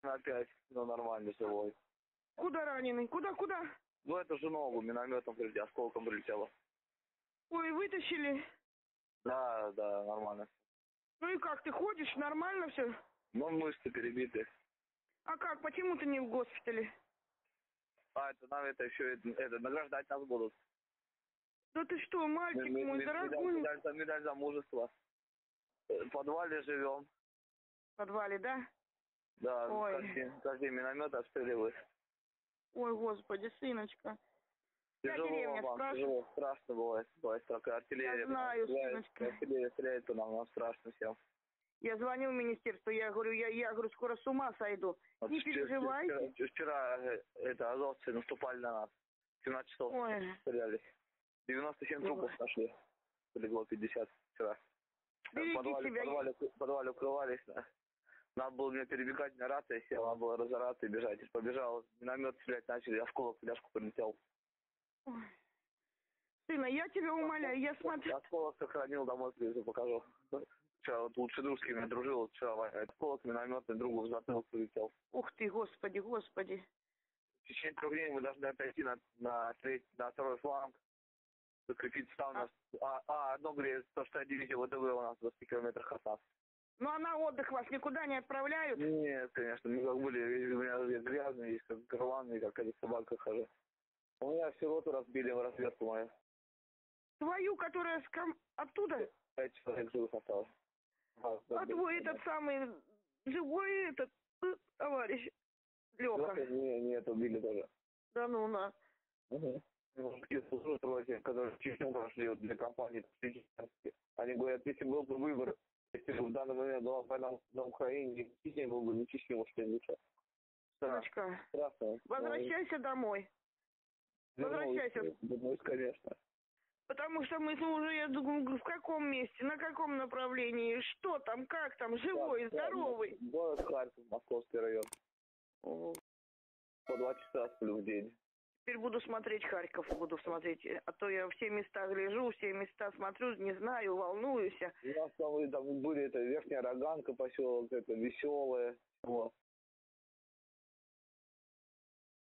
опять, но нормально, живой. Куда раненый? Куда? Ну, это же ногу минометом прилетело, осколком прилетело. Ой, вытащили? Да, нормально. Ну и как, ты ходишь? Нормально все? Но мышцы перебиты. А как, почему ты не в госпитале? А, это нам это еще награждать нас будут. Да ты что, мальчик мой, дорогой. Медаль за мужество. В подвале живем. В подвале, да? Да, Ой. каждый миномет обстреливают. Ой, господи, сыночка. Тяжело, страшно бывает такая артиллерия. Я знаю, сыночка. Артиллерия стреляет по нам страшно всем. Я звонил в министерство, я говорю, скоро с ума сойду. Вот Не переживайте. Вчера азовцы наступали на нас. 17 часов стрелялись. 97 трупов нашли. Полегло 50 вчера. В подвале укрывались. Надо было мне перебегать, на рация села, надо было разораться и бежать. Я побежал, миномет стрелять начали, осколок в фляжку прилетел. Ой. Сына, я тебя умоляю, я смотрю... Осколок сохранил, домой привезу, покажу. Вчера вот лучший друг с кем я дружил, вчера осколок минометный другу в затылок прилетел. Ух ты, господи. В течение 3 дней мы должны отойти на второй фланг, закрепить став нас. Одно говорит, 106-я дивизия ВДВ у нас в 20 километрах от нас. Ну а на отдых вас никуда не отправляют? Нет, конечно, мы как были, у меня грязные, есть как горланные, как эти собака хожу. У меня всю роту разбили в разведку мою. Твою, которая оттуда? 5 человек живых осталось. А твой этот самый живой товарищ Леха? Нет, убили тоже. Да ну на. Угу. Которые в Чечню прошли для компании, они говорят, если был бы выбор, если бы в данный момент была война на Украине, не был бы, не Чечню, что лучше. Сыночка, страшно. Возвращайся домой. Возвращайся. Домой, конечно. Потому что мы уже, я думаю, в каком месте, на каком направлении, что там, как там, живой, здоровый. Город Харьков, Московский район. О. По 2 часа сплю в день. Теперь буду смотреть Харьков, а то я все места гляжу, все места смотрю, не знаю, волнуюсь. У нас там были, это Верхняя Роганка, поселок, это Веселое. Вот.